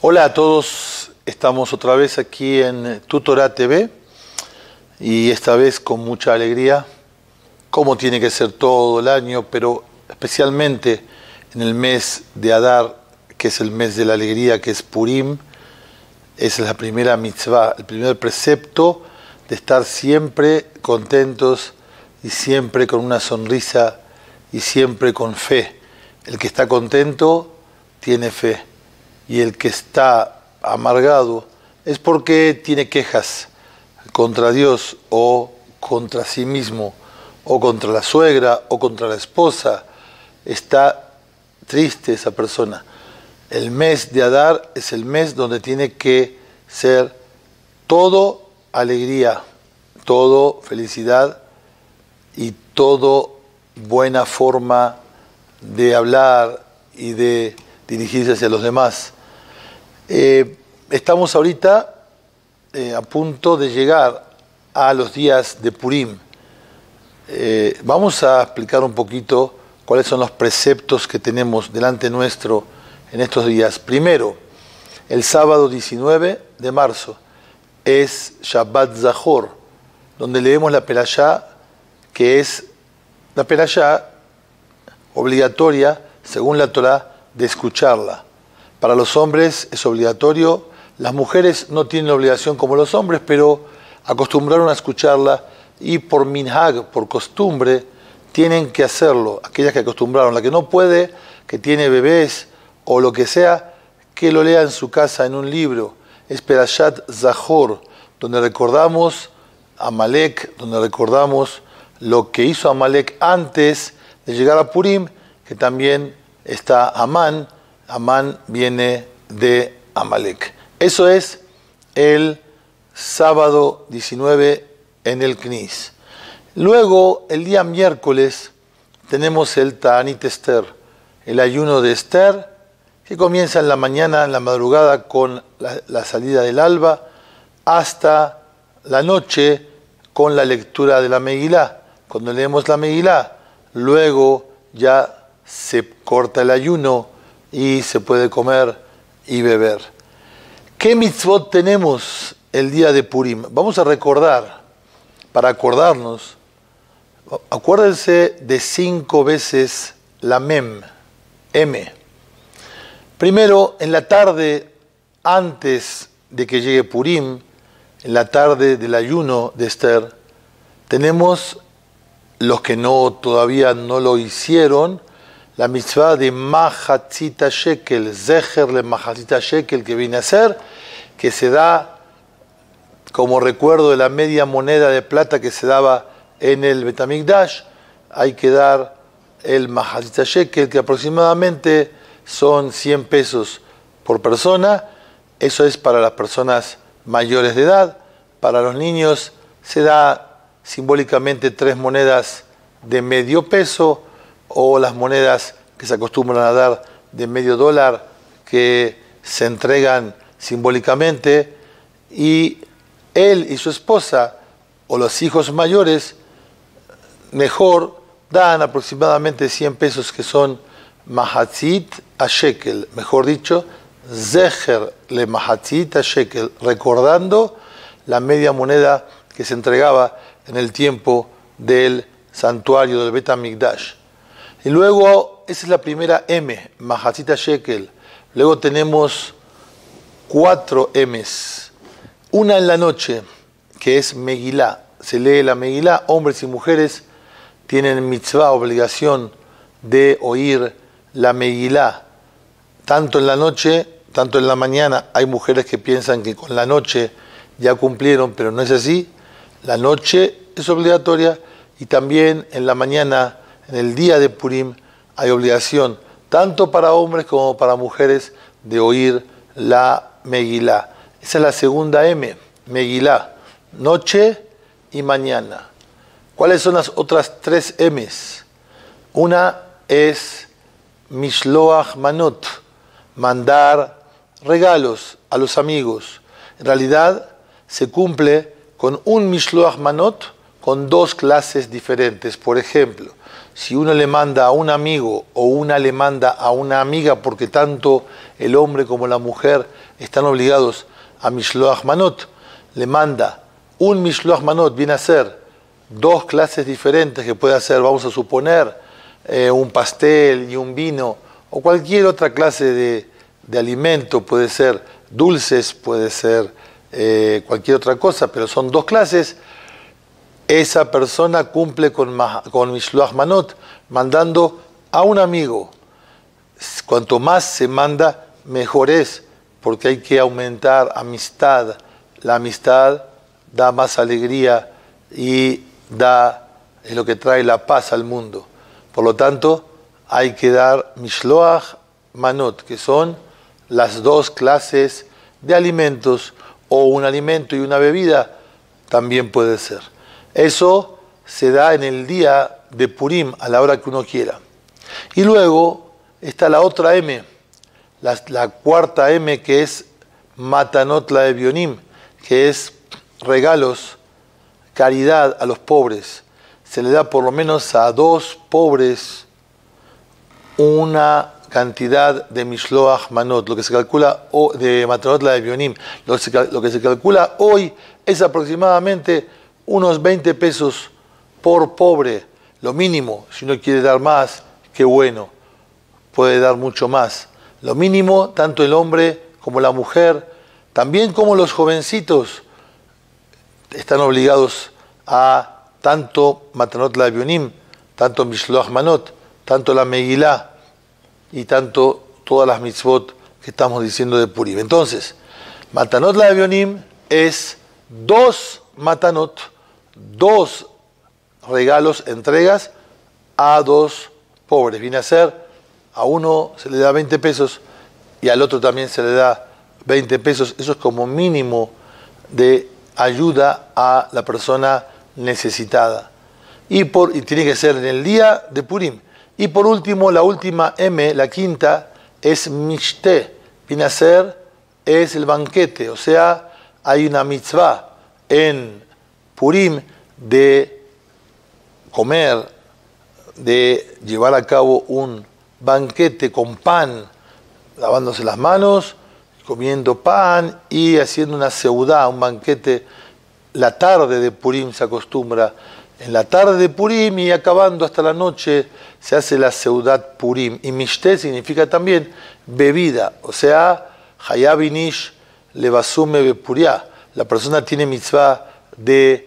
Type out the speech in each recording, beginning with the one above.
Hola a todos, estamos otra vez aquí en Tutorá TV y esta vez con mucha alegría, como tiene que ser todo el año, pero especialmente en el mes de Adar, que es el mes de la alegría, que es Purim. Esa es la primera mitzvah, el primer precepto de estar siempre contentos y siempre con una sonrisa y siempre con fe. El que está contento tiene fe y el que está amargado es porque tiene quejas contra Dios o contra sí mismo o contra la suegra o contra la esposa. Está triste esa persona. El mes de Adar es el mes donde tiene que ser todo alegría, todo felicidad y todo buena forma de hablar y de dirigirse hacia los demás. Estamos ahorita a punto de llegar a los días de Purim. Vamos a explicar un poquito cuáles son los preceptos que tenemos delante nuestro en estos días. Primero, el sábado 19 de marzo es Shabbat Zahor, donde leemos la Perashá, que es la Perashá obligatoria, según la Torá, de escucharla. Para los hombres es obligatorio, las mujeres no tienen obligación como los hombres, pero acostumbraron a escucharla y por minhag, por costumbre, tienen que hacerlo. Aquellas que acostumbraron, la que no puede, que tiene bebés o lo que sea, que lo lea en su casa en un libro. Es Perashat Zahor, donde recordamos a Amalek, donde recordamos lo que hizo Amalek antes de llegar a Purim, que también está Amán. Amán viene de Amalek. Eso es el sábado 19 en el Knis. Luego, el día miércoles, tenemos el Ta'anit Esther, el ayuno de Esther, que comienza en la mañana, en la madrugada, con la salida del alba, hasta la noche con la lectura de la Megilá. Cuando leemos la Megilá, luego ya se corta el ayuno y se puede comer y beber. ¿Qué mitzvot tenemos el día de Purim? Vamos a recordar, para acordarnos, acuérdense de 5 veces la mem, M. Primero, en la tarde, antes de que llegue Purim, en la tarde del ayuno de Esther, tenemos los que todavía no lo hicieron, la mitzvah de Mahatzita Shekel, Zecher le Mahatzita Shekel, que viene a ser, que se da como recuerdo de la media moneda de plata que se daba en el Bet HaMikdash. Hay que dar el Mahatzita Shekel, que aproximadamente son 100 pesos por persona. Eso es para las personas mayores de edad. Para los niños se da simbólicamente 3 monedas de medio peso, o las monedas que se acostumbran a dar de medio dólar, que se entregan simbólicamente, y él y su esposa, o los hijos mayores, mejor, dan aproximadamente 100 pesos, que son Mahatzit a Shekel, mejor dicho, Zecher le Mahatzit a Shekel, recordando la media moneda que se entregaba en el tiempo del santuario del Bet HaMikdash. Y luego, esa es la primera M, Mahatzita Shekel. Luego tenemos 4 M's. Una en la noche, que es Megilá. Se lee la Megilá. Hombres y mujeres tienen mitzvah, obligación de oír la Megilá. Tanto en la noche, tanto en la mañana. Hay mujeres que piensan que con la noche ya cumplieron, pero no es así. La noche es obligatoria y también en la mañana, en el día de Purim, hay obligación, tanto para hombres como para mujeres, de oír la Megilá. Esa es la segunda M, Megilá, noche y mañana. ¿Cuáles son las otras 3 M's? Una es Mishloach Manot, mandar regalos a los amigos. En realidad se cumple con un Mishloach Manot con dos clases diferentes. Por ejemplo, si uno le manda a un amigo o una le manda a una amiga, porque tanto el hombre como la mujer están obligados a Mishloach Manot, le manda un Mishloach Manot, viene a ser dos clases diferentes que puede hacer, vamos a suponer, un pastel y un vino, o cualquier otra clase de alimento, puede ser dulces, puede ser cualquier otra cosa, pero son dos clases. Esa persona cumple con Mishloach Manot, mandando a un amigo. Cuanto más se manda, mejor es, porque hay que aumentar amistad. La amistad da más alegría y es lo que trae la paz al mundo. Por lo tanto, hay que dar Mishloach Manot, que son las dos clases de alimentos, o un alimento y una bebida, también puede ser. Eso se da en el día de Purim, a la hora que uno quiera. Y luego está la otra M, la cuarta M, que es Matanot Laevionim, que es regalos, caridad a los pobres. Se le da por lo menos a dos pobres una cantidad de Mishloach Manot, lo que se calcula de Matanot Laevionim. Lo que se calcula hoy es aproximadamente unos 20 pesos por pobre, lo mínimo. Si uno quiere dar más, qué bueno, puede dar mucho más. Lo mínimo, tanto el hombre como la mujer, también como los jovencitos, están obligados a tanto Matanot Laevionim, tanto Mishloach Manot, tanto la Megilá y tanto todas las mitzvot que estamos diciendo de Purim. Entonces, Matanot Laevionim es dos Matanot, dos regalos, entregas a dos pobres. Viene a ser, a uno se le da 20 pesos y al otro también se le da 20 pesos. Eso es como mínimo de ayuda a la persona necesitada. Y tiene que ser en el día de Purim. Y por último, la última M, la quinta, es Mishte. Viene a ser, es el banquete. O sea, hay una mitzvah en Purim de comer, de llevar a cabo un banquete con pan, lavándose las manos, comiendo pan y haciendo una seudá, un banquete. La tarde de Purim se acostumbra. En la tarde de Purim y acabando hasta la noche se hace la seudat Purim. Y Mishte significa también bebida, o sea, Hayabinish levasume bepuria. La persona tiene mitzvah de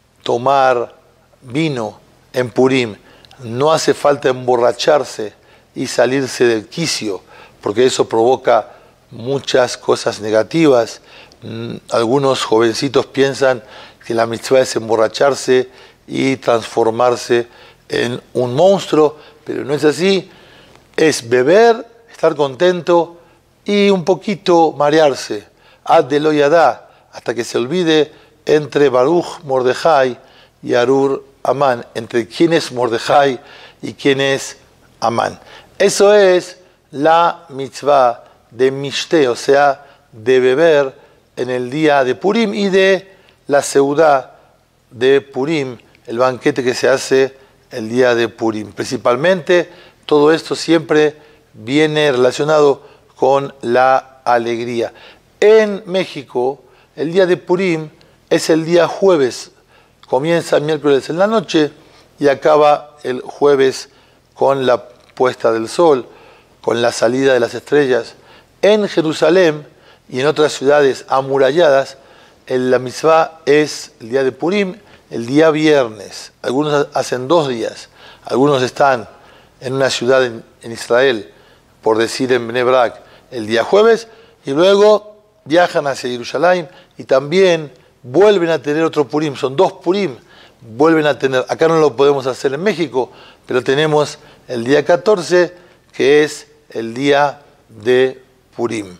tomar vino en Purim. No hace falta emborracharse y salirse del quicio, porque eso provoca muchas cosas negativas. Algunos jovencitos piensan que la mitzvah es emborracharse y transformarse en un monstruo, pero no es así. Es beber, estar contento y un poquito marearse. Ad de lo yadá, hasta que se olvide entre Baruch Mordejai y Arur Amán, entre quién es Mordejai y quién es Amán. Eso es la mitzvah de Mishte, o sea, de beber en el día de Purim, y de la seudá de Purim, el banquete que se hace el día de Purim. Principalmente, todo esto siempre viene relacionado con la alegría. En México, el día de Purim es el día jueves. Comienza el miércoles en la noche y acaba el jueves con la puesta del sol, con la salida de las estrellas. En Jerusalén y en otras ciudades amuralladas, la mitzvah es el día de Purim, el día viernes. Algunos hacen 2 días. Algunos están en una ciudad en Israel, por decir en Bnei Brak, el día jueves, y luego viajan hacia Jerusalén y también vuelven a tener otro Purim. Son 2 Purim, vuelven a tener. Acá no lo podemos hacer en México, pero tenemos el día 14, que es el día de Purim.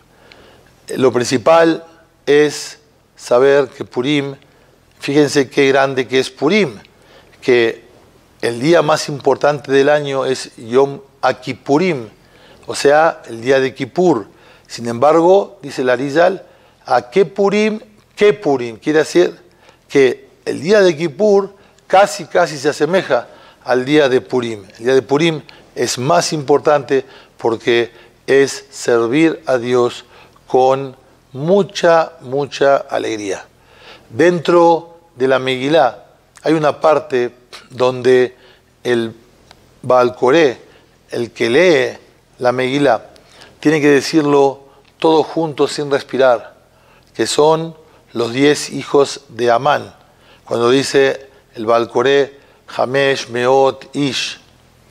Lo principal es saber que Purim, fíjense qué grande que es Purim, que el día más importante del año es Yom Kippurim, o sea, el día de Kippur. Sin embargo, dice el Arizal, ¿a qué Purim? ¿Qué Purim? Quiere decir que el día de Kippur casi se asemeja al día de Purim. El día de Purim es más importante porque es servir a Dios con mucha alegría. Dentro de la Megilá hay una parte donde el Baal Coré, el que lee la Megilá, tiene que decirlo todo junto sin respirar, que son los 10 hijos de Amán. Cuando dice el Baal Coré, Hamesh Meot Ish,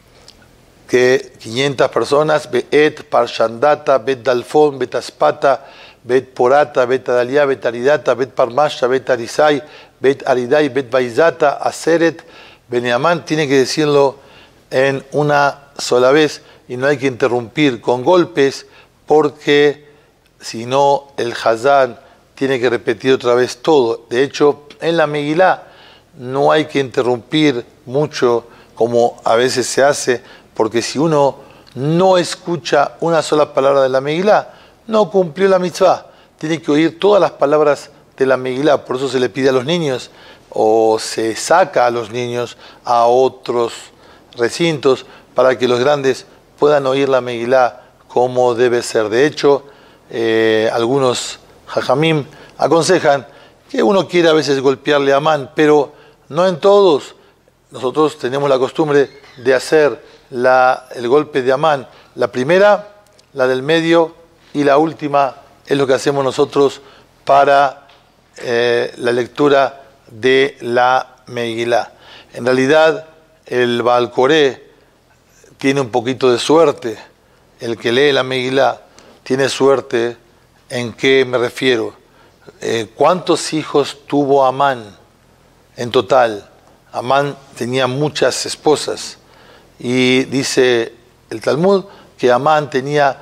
que 500 personas, Be'et Parshandata, Bet Dalfon, Bet Aspata, Bet Porata, Bet Adalia, Bet Aridata, Bet Parmasha, Bet Arisai, Bet Aridai, Bet Baizata, Aseret, Beneamán, tiene que decirlo en una sola vez y no hay que interrumpir con golpes porque si no el Hazán tiene que repetir otra vez todo. De hecho, en la Megilá no hay que interrumpir mucho como a veces se hace, porque si uno no escucha una sola palabra de la Megilá, no cumplió la mitzvah. Tiene que oír todas las palabras de la Megilá. Por eso se le pide a los niños o se saca a los niños a otros recintos para que los grandes puedan oír la Megilá como debe ser. De hecho, algunos jajamim aconsejan que uno quiere a veces golpearle a Amán, pero no en todos. Nosotros tenemos la costumbre de hacer el golpe de Amán. La primera, la del medio y la última es lo que hacemos nosotros para la lectura de la Megilá. En realidad, el Baal Coré tiene un poquito de suerte. El que lee la Megilá tiene suerte. ¿En qué me refiero? ¿Cuántos hijos tuvo Amán en total? Amán tenía muchas esposas y dice el Talmud que Amán tenía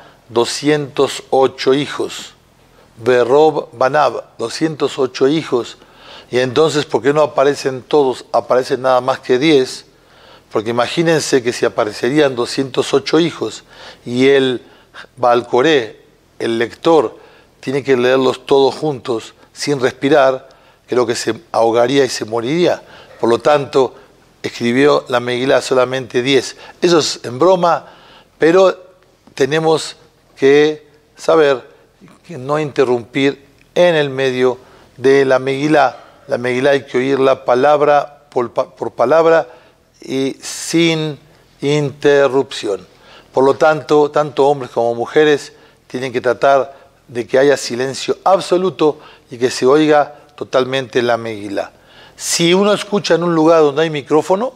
208 hijos. Berob Banab, 208 hijos. Y entonces, ¿por qué no aparecen todos? Aparecen nada más que 10. Porque imagínense que si aparecerían 208 hijos y el Baal Coré, el lector, tiene que leerlos todos juntos sin respirar, creo que se ahogaría y se moriría. Por lo tanto, escribió la Megilá solamente 10. Eso es en broma, pero tenemos que saber que no interrumpir en el medio de la Megilá. La Megilá hay que oírla palabra por palabra y sin interrupción. Por lo tanto, tanto hombres como mujeres tienen que tratar de que haya silencio absoluto y que se oiga totalmente la Megilá. Si uno escucha en un lugar donde hay micrófono,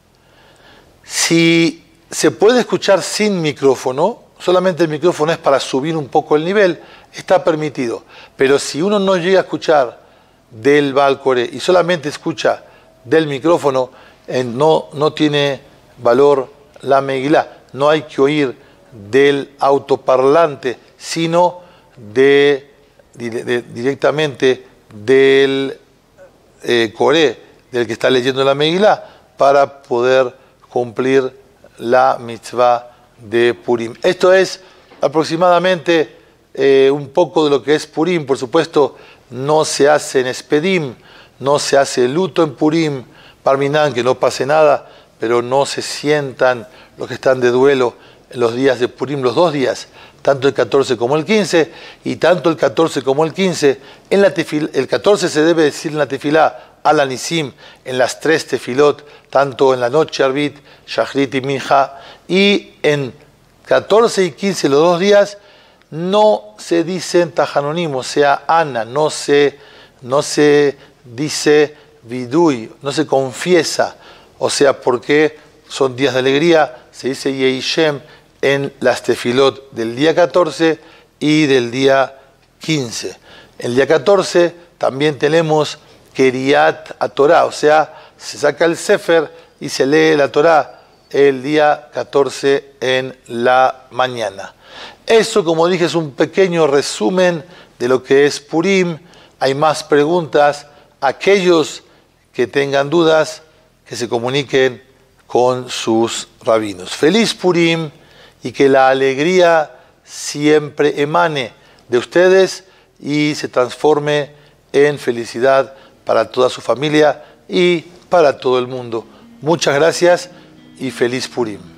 si se puede escuchar sin micrófono, solamente el micrófono es para subir un poco el nivel, está permitido. Pero si uno no llega a escuchar del Baal Coré y solamente escucha del micrófono, no tiene valor la Megilá. No hay que oír del autoparlante, sino directamente del Coré, del que está leyendo la Megilá, para poder cumplir la mitzvah de Purim. Esto es aproximadamente un poco de lo que es Purim. Por supuesto, no se hace en Espedim, no se hace luto en Purim, Parminan, que no pase nada, pero no se sientan los que están de duelo en los días de Purim, los 2 días, tanto el 14 como el 15, y tanto el 14 como el 15, el 14 se debe decir en la tefilá, al Anisim, en las 3 tefilot, tanto en la noche Arbit, Shachrit y Minja, y en 14 y 15, los 2 días, no se dicen Tajanonim, o sea, Ana, no se dice Vidui, no se confiesa, o sea, porque son días de alegría, se dice Yehishem en las tefilot del día 14 y del día 15. El día 14 también tenemos Keriat HaTorah, o sea, se saca el Sefer y se lee la Torah el día 14 en la mañana. Eso, como dije, es un pequeño resumen de lo que es Purim. Hay más preguntas. Aquellos que tengan dudas, que se comuniquen con sus rabinos. Feliz Purim y que la alegría siempre emane de ustedes y se transforme en felicidad para toda su familia y para todo el mundo. Muchas gracias y feliz Purim.